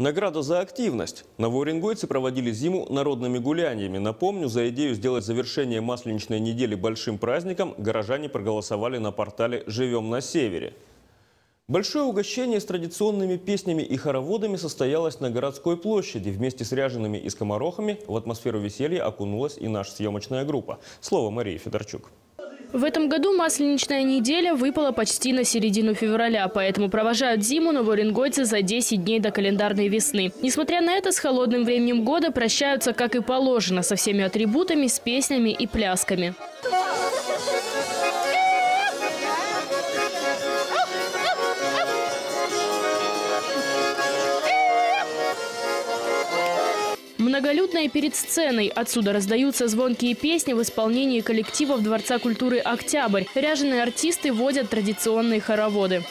Награда за активность. Новоуренгойцы проводили зиму народными гуляниями. Напомню, за идею сделать завершение масленичной недели большим праздником горожане проголосовали на портале «Живем на севере». Большое угощение с традиционными песнями и хороводами состоялось на городской площади. Вместе с ряжеными и скоморохами в атмосферу веселья окунулась и наша съемочная группа. Слово Марии Федорчук. В этом году масленичная неделя выпала почти на середину февраля, поэтому провожают зиму новоуренгойцы за 10 дней до календарной весны. Несмотря на это, с холодным временем года прощаются, как и положено, со всеми атрибутами, с песнями и плясками. Многолюдно и перед сценой. Отсюда раздаются звонкие песни в исполнении коллективов Дворца культуры «Октябрь». Ряженые артисты водят традиционные хороводы.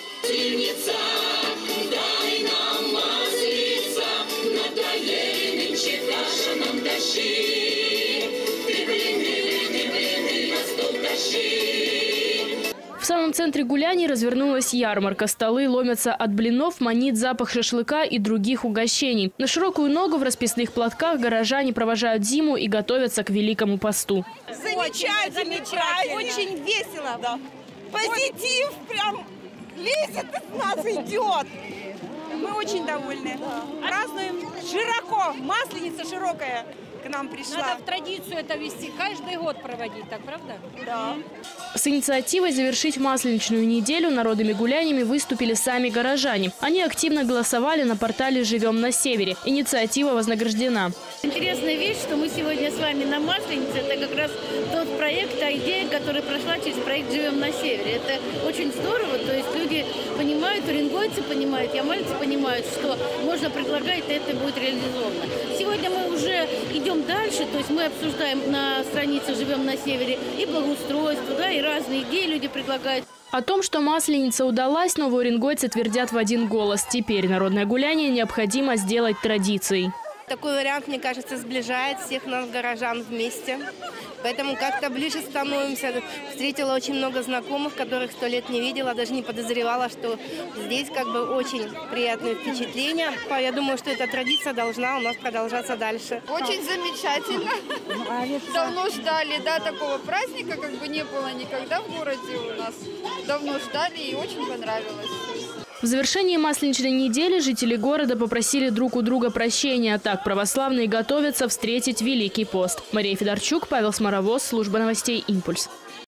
В самом центре гуляний развернулась ярмарка. Столы ломятся от блинов, манит запах шашлыка и других угощений. На широкую ногу в расписных платках горожане провожают зиму и готовятся к Великому посту. Замечательный праздник, очень весело. Да. Позитив прям лезет из нас, идет. Мы очень довольны. Празднуем широко, масленица широкая к нам пришла. Надо в традицию это вести, каждый год проводить, так правда? Да. С инициативой завершить масленичную неделю народными гуляниями выступили сами горожане. Они активно голосовали на портале «Живем на севере». Инициатива вознаграждена. Интересная вещь, что мы сегодня с вами на Масленице. Это как раз тот проект, та идея, которая прошла через проект «Живем на севере». Это очень здорово. То есть люди понимают, уренгойцы понимают, ямальцы понимают, что можно предлагать, и это будет реализовано. Сегодня мы уже идем дальше. То есть мы обсуждаем на странице «Живем на севере» и благоустройство, да, и разные идеи люди предлагают. О том, что масленица удалась, новоуренгойцы твердят в один голос. Теперь народное гуляние необходимо сделать традицией. Такой вариант, мне кажется, сближает всех нас, горожан, вместе. Поэтому как-то ближе становимся. Встретила очень много знакомых, которых 100 лет не видела, даже не подозревала, что здесь как бы очень приятные впечатления. Я думаю, что эта традиция должна у нас продолжаться дальше. Очень замечательно. Давно ждали, да, такого праздника, как бы не было никогда в городе у нас. Давно ждали и очень понравилось. В завершении масленичной недели жители города попросили друг у друга прощения. Так православные готовятся встретить Великий пост. Мария Федорчук, Павел Смаровоз, служба новостей «Импульс».